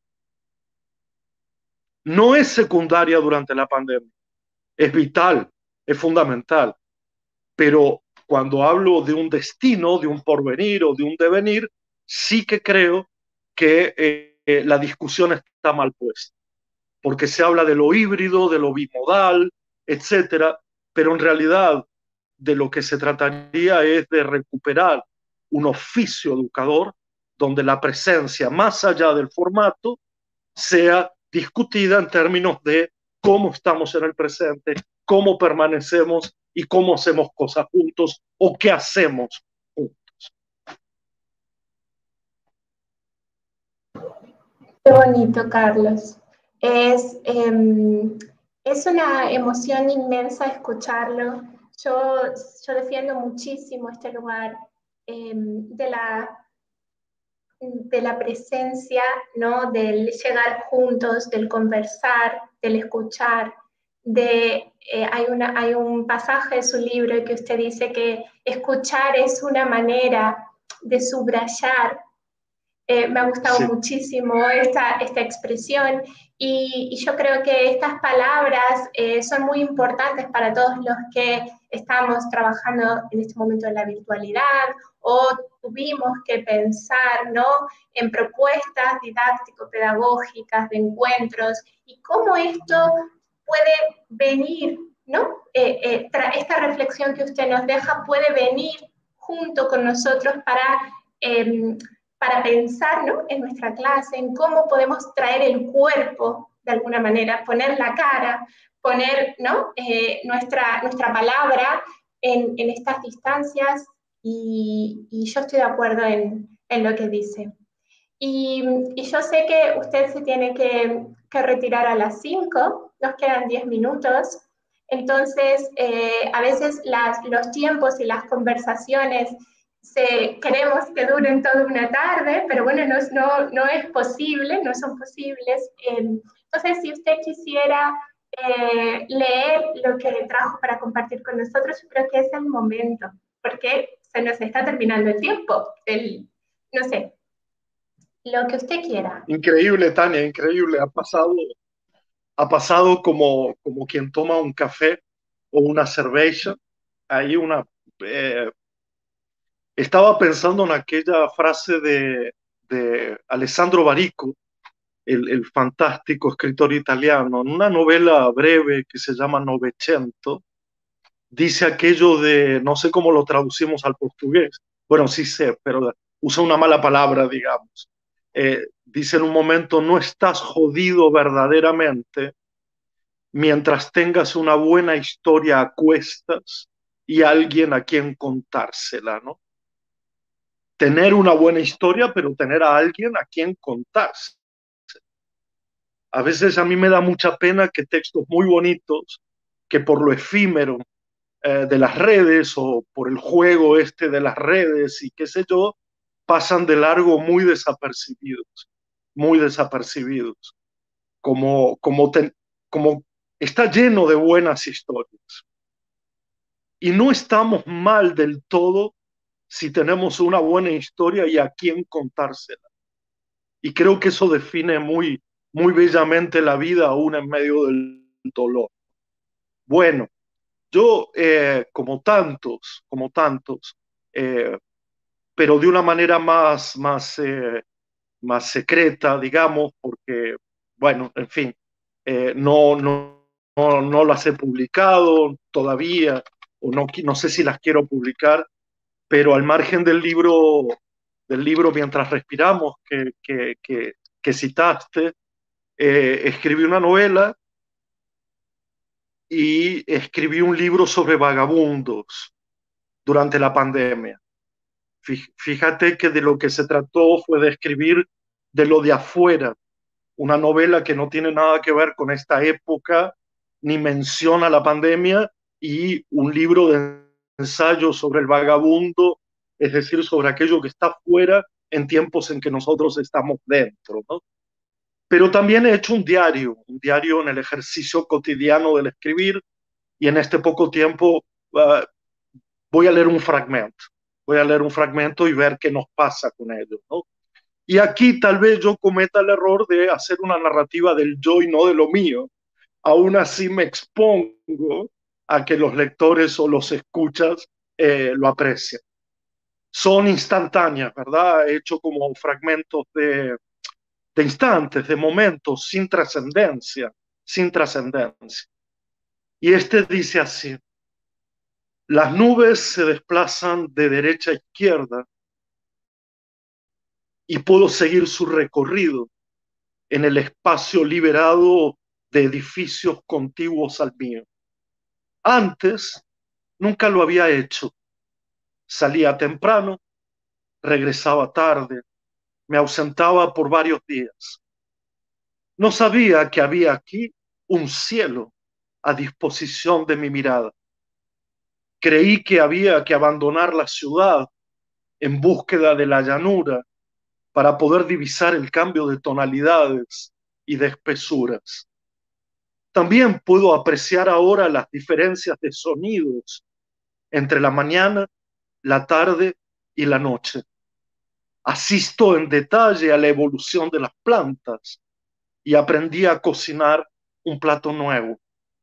No es secundaria durante la pandemia, es vital, es fundamental, pero cuando hablo de un destino, de un porvenir o de un devenir, sí que creo que la discusión está mal puesta, porque se habla de lo híbrido, de lo bimodal, etcétera, pero en realidad de lo que se trataría es de recuperar un oficio educador donde la presencia, más allá del formato, sea discutida en términos de cómo estamos en el presente, cómo permanecemos y cómo hacemos cosas juntos o qué hacemos juntos. Qué bonito, Carlos. Es, es una emoción inmensa escucharlo. Yo, yo defiendo muchísimo este lugar de la presencia, ¿no? Del llegar juntos, del conversar, del escuchar. Hay un pasaje de su libro que usted dice que escuchar es una manera de subrayar. Me ha gustado Sí. muchísimo esta expresión y yo creo que estas palabras son muy importantes para todos los que estamos trabajando en este momento en la virtualidad o tuvimos que pensar, ¿no?, en propuestas didáctico-pedagógicas de encuentros y cómo esto puede venir, ¿no? Esta reflexión que usted nos deja puede venir junto con nosotros para pensar, ¿no?, en nuestra clase, en cómo podemos traer el cuerpo de alguna manera, poner la cara, poner, ¿no?, nuestra palabra en estas distancias y yo estoy de acuerdo en lo que dice. Y yo sé que usted se tiene que retirar a las 5, nos quedan 10 minutos, entonces a veces los tiempos y las conversaciones queremos que duren toda una tarde, pero bueno, no es posible, no son posibles. Entonces, si usted quisiera leer lo que le trajo para compartir con nosotros, yo creo que es el momento, porque se nos está terminando el tiempo. No sé, lo que usted quiera. Increíble, Tania, increíble. ha pasado como quien toma un café o una cerveza. Hay una, eh, Estaba pensando en aquella frase de Alessandro Barico, el fantástico escritor italiano, en una novela breve que se llama Novecento, dice aquello de, no sé cómo lo traducimos al portugués, bueno, sí sé, pero usa una mala palabra, digamos. Dice en un momento, no estás jodido verdaderamente mientras tengas una buena historia a cuestas y alguien a quien contársela, ¿no? Tener una buena historia, pero tener a alguien a quien contarse. A veces a mí me da mucha pena que textos muy bonitos, que por lo efímero de las redes o por el juego este de las redes y qué sé yo, pasan de largo muy desapercibidos, como está lleno de buenas historias. Y no estamos mal del todo si tenemos una buena historia y a quién contársela. Y creo que eso define muy bellamente la vida aún en medio del dolor. Bueno, yo, como tantos, eh, pero de una manera más secreta, digamos, porque, bueno, en fin, no las he publicado todavía, o no sé si las quiero publicar, pero al margen del libro Mientras Respiramos, que citaste, escribí una novela y escribí un libro sobre vagabundos durante la pandemia. Fíjate que de lo que se trató fue de escribir de lo de afuera, una novela que no tiene nada que ver con esta época, ni menciona la pandemia, y un libro de ensayo sobre el vagabundo, es decir, sobre aquello que está fuera en tiempos en que nosotros estamos dentro, ¿no? Pero también he hecho un diario en el ejercicio cotidiano del escribir, y en este poco tiempo voy a leer un fragmento, voy a leer un fragmento y ver qué nos pasa con ello, ¿no? Y aquí tal vez yo cometa el error de hacer una narrativa del yo y no de lo mío. Aún así me expongo a que los lectores o los escuchas lo aprecien. Son instantáneas, ¿verdad? He hecho como fragmentos de instantes, de momentos, sin trascendencia, sin trascendencia. Y este dice así: las nubes se desplazan de derecha a izquierda y puedo seguir su recorrido en el espacio liberado de edificios contiguos al mío. Antes nunca lo había hecho. Salía temprano, regresaba tarde, me ausentaba por varios días. No sabía que había aquí un cielo a disposición de mi mirada. Creí que había que abandonar la ciudad en búsqueda de la llanura para poder divisar el cambio de tonalidades y de espesuras. También puedo apreciar ahora las diferencias de sonidos entre la mañana, la tarde y la noche. Asisto en detalle a la evolución de las plantas y aprendí a cocinar un plato nuevo.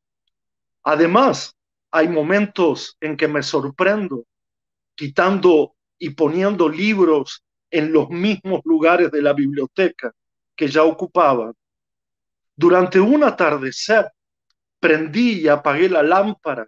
Además, hay momentos en que me sorprendo quitando y poniendo libros en los mismos lugares de la biblioteca que ya ocupaba. Durante un atardecer, prendí y apagué la lámpara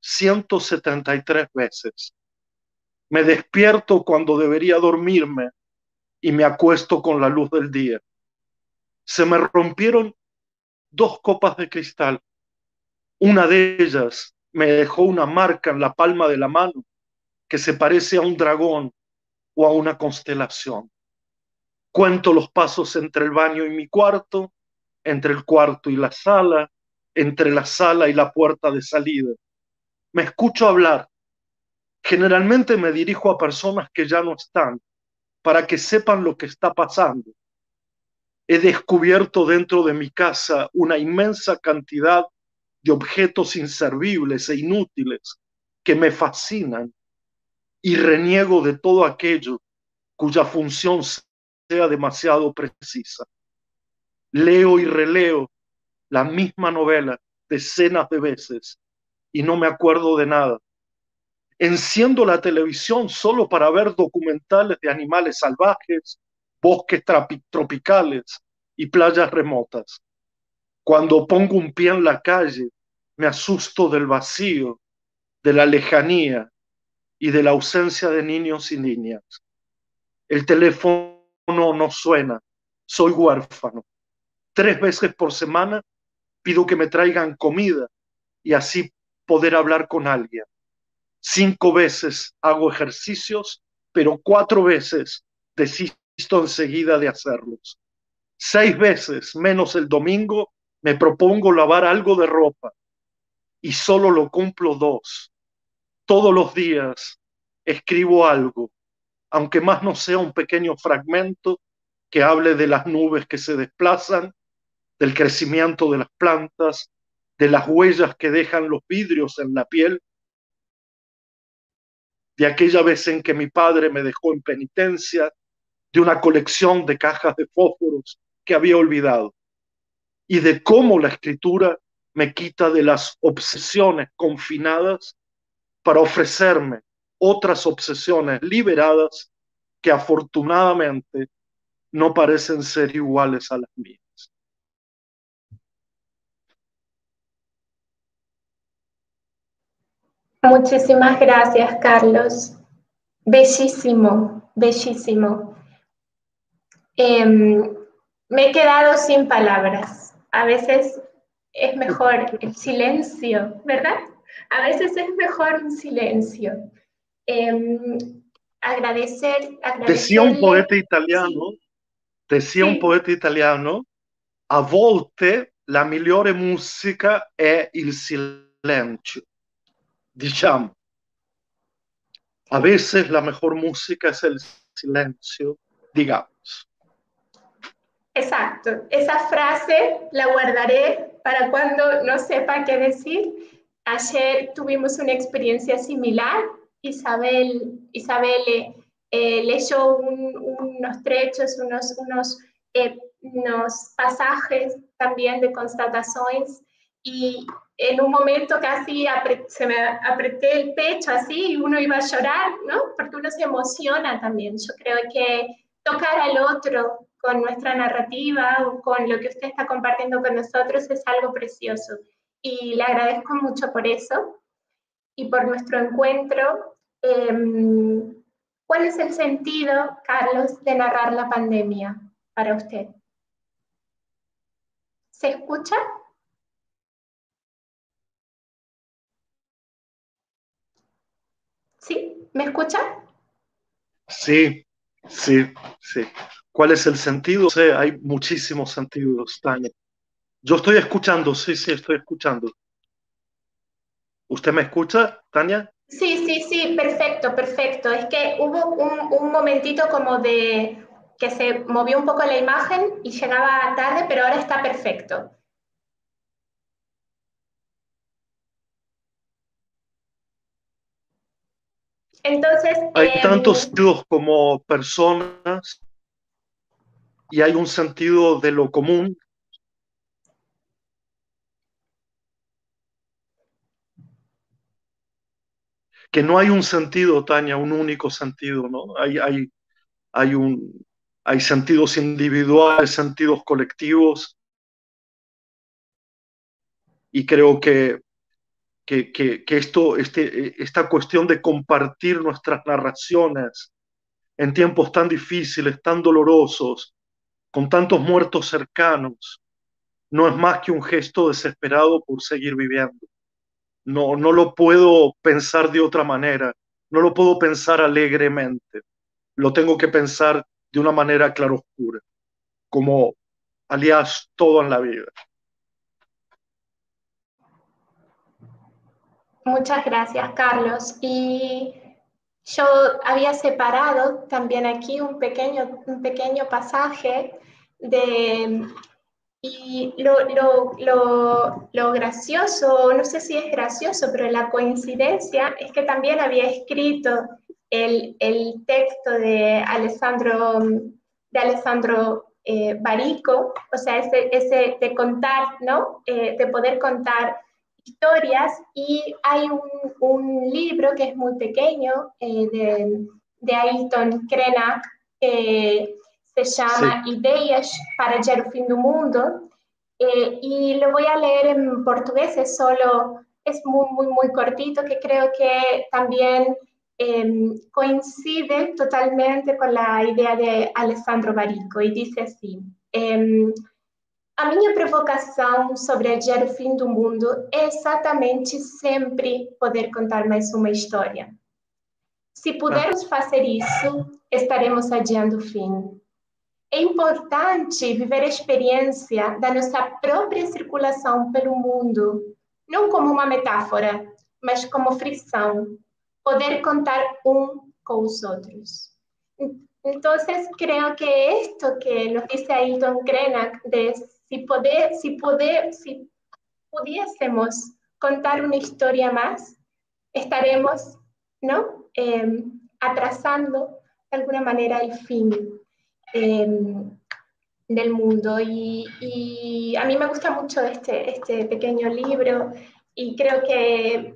173 veces. Me despierto cuando debería dormirme y me acuesto con la luz del día. Se me rompieron 2 copas de cristal. Una de ellas me dejó una marca en la palma de la mano que se parece a un dragón o a una constelación. Cuento los pasos entre el baño y mi cuarto, entre el cuarto y la sala, entre la sala y la puerta de salida. Me escucho hablar. Generalmente me dirijo a personas que ya no están, para que sepan lo que está pasando. He descubierto dentro de mi casa una inmensa cantidad de objetos inservibles e inútiles que me fascinan, y reniego de todo aquello cuya función sea demasiado precisa. Leo y releo la misma novela decenas de veces y no me acuerdo de nada. Enciendo la televisión solo para ver documentales de animales salvajes, bosques tropicales y playas remotas. Cuando pongo un pie en la calle, me asusto del vacío, de la lejanía y de la ausencia de niños y niñas. El teléfono no suena, soy huérfano. 3 veces por semana pido que me traigan comida y así poder hablar con alguien. 5 veces hago ejercicios, pero 4 veces desisto enseguida de hacerlos. 6 veces, menos el domingo, me propongo lavar algo de ropa y solo lo cumplo 2. Todos los días escribo algo, aunque más no sea un pequeño fragmento que hable de las nubes que se desplazan, del crecimiento de las plantas, de las huellas que dejan los vidrios en la piel, de aquella vez en que mi padre me dejó en penitencia, de una colección de cajas de fósforos que había olvidado, y de cómo la escritura me quita de las obsesiones confinadas para ofrecerme otras obsesiones liberadas que afortunadamente no parecen ser iguales a las mías. Muchísimas gracias, Carlos. Bellísimo, bellísimo. Me he quedado sin palabras. A veces es mejor el silencio, ¿verdad? A veces es mejor un silencio. Decía un Agradecerle, poeta italiano, sí, decía un sí, poeta italiano, a volte la migliore musica è il silenzio. Diciamo, a veces la mejor música es el silencio, digamos. exacto. Esa frase la guardaré para cuando no sepa qué decir. Ayer tuvimos una experiencia similar. Isabel leyó unos trechos, unos pasajes también de constataciones y en un momento casi se me apreté el pecho así y uno iba a llorar, ¿no? Porque uno se emociona también. Yo creo que tocar al otro con nuestra narrativa o con lo que usted está compartiendo con nosotros es algo precioso. Y le agradezco mucho por eso y por nuestro encuentro. ¿Cuál es el sentido, Carlos, de narrar la pandemia para usted? ¿Se escucha? ¿Sí? ¿Me escucha? Sí, sí, sí. ¿Cuál es el sentido? Sí, hay muchísimos sentidos, Tania. Yo estoy escuchando, sí, sí, estoy escuchando. ¿Usted me escucha, Tania? Sí, sí, sí, perfecto, perfecto. Es que hubo un momentito como de que se movió un poco la imagen y llegaba tarde, pero ahora está perfecto. Entonces, Hay tantos sentidos como personas y hay un sentido de lo común, que no hay un sentido, Tania, un único sentido, ¿no? Hay un, hay sentidos individuales, sentidos colectivos, y creo que esta cuestión de compartir nuestras narraciones en tiempos tan difíciles, tan dolorosos, con tantos muertos cercanos, no es más que un gesto desesperado por seguir viviendo. No, no lo puedo pensar de otra manera, no lo puedo pensar alegremente, lo tengo que pensar de una manera claroscura, como alias todo en la vida. muchas gracias, Carlos. Y yo había separado también aquí un pequeño pasaje de. Y lo gracioso, no sé si es gracioso, pero la coincidencia es que también había escrito el texto de Alessandro Barico, o sea, ese de contar, ¿no? De poder contar historias. Y hay un libro que es muy pequeño de Ailton Krenak que se llama Sí, Ideias para Adiar o Fim do Mundo. Y lo voy a leer en portugués, es muy cortito, que creo que también coincide totalmente con la idea de Alessandro Barico, e dice assim: a minha provocação sobre adiar o fim do mundo é exatamente sempre poder contar mais uma história. Se ah, pudermos fazer isso, estaremos adiando o fim. É importante viver a experiência da nossa própria circulação pelo mundo, não como uma metáfora, mas como fricção, poder contar com os outros. Entonces, creo que esto que nos dice Ailton Krenak, de si pudiésemos contar una historia más, estaremos, ¿no? Atrasando de alguna manera el fin eh, del mundo. Y a mí me gusta mucho este pequeño libro y creo que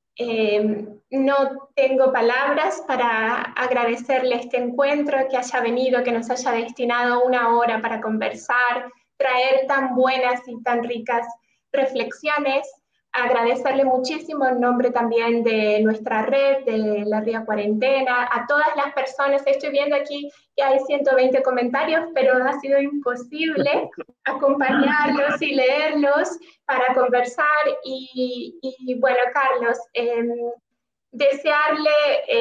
no tengo palabras para agradecerle este encuentro, que haya venido, que nos haya destinado una hora para conversar, traer tan buenas y tan ricas reflexiones. Agradecerle muchísimo en nombre también de nuestra red, de la Ría Cuarentena, a todas las personas. Estoy viendo aquí que hay 120 comentarios, pero ha sido imposible acompañarlos y leerlos para conversar. Y bueno, Carlos, desearle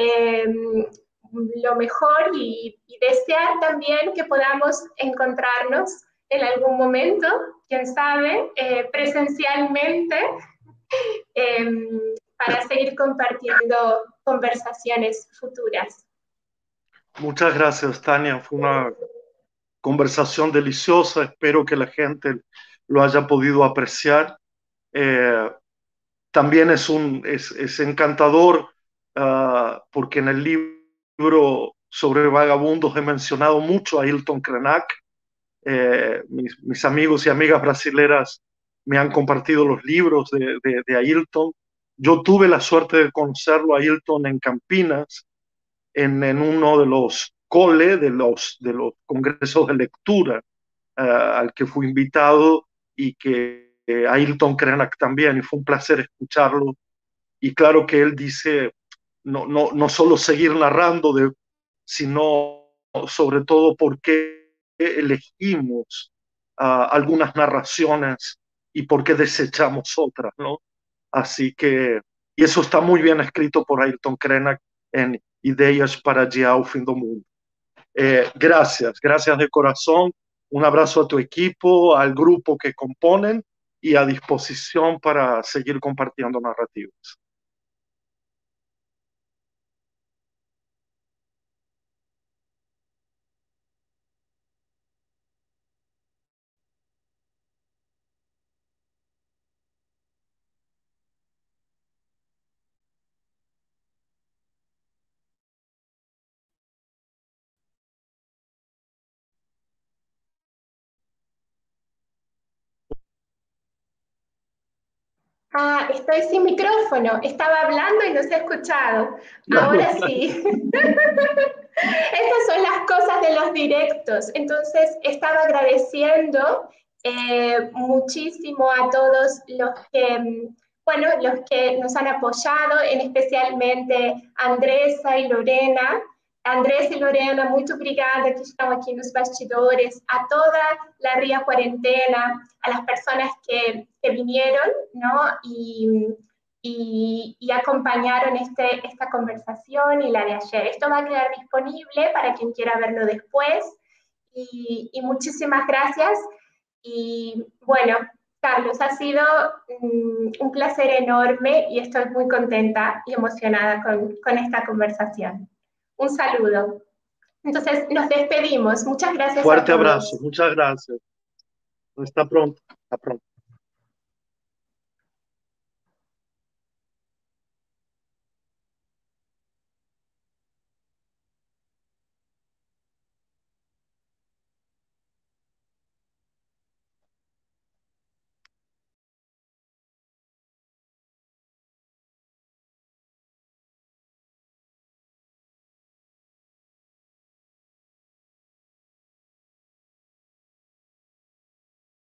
lo mejor y desear también que podamos encontrarnos en algún momento, quién sabe, presencialmente, eh, para seguir compartiendo conversaciones futuras. muchas gracias, Tania. Fue una conversación deliciosa. Espero que la gente lo haya podido apreciar. Eh, También es encantador porque en el libro sobre vagabundos he mencionado mucho a Ailton Krenak. Mis amigos y amigas brasileras me han compartido los libros de Ailton. Yo tuve la suerte de conocerlo a Ailton en Campinas, en uno de los cole, de los congresos de lectura al que fui invitado y que Ailton Krenak también, y fue un placer escucharlo. Y claro que él dice, no solo seguir narrando, sino sobre todo por qué elegimos algunas narraciones y por qué desechamos otras, ¿no? Así que, y eso está muy bien escrito por Ailton Krenak en Ideas para Adiar o Fim do Mundo. Gracias de corazón. Un abrazo a tu equipo, al grupo que componen y a disposición para seguir compartiendo narrativas. Ah, estoy sin micrófono. Estaba hablando y no se ha escuchado. Ahora sí. Estas son las cosas de los directos. Entonces, estaba agradeciendo muchísimo a todos bueno, los que nos han apoyado, en especialmente Andressa e Lorena. Andressa e Lorena, muito obrigada que estão aqui nos bastidores, a toda la Ría Cuarentena, a las personas que vinieron, ¿no? Y acompañaron esta conversación y la de ayer. Esto va a quedar disponible para quien quiera verlo después. Y muchísimas gracias. Y bueno, Carlos, ha sido un placer enorme y estoy muy contenta y emocionada con esta conversación. Un saludo. Entonces, nos despedimos. Muchas gracias a Fuerte abrazo, todos. muchas gracias. Hasta pronto. Hasta pronto.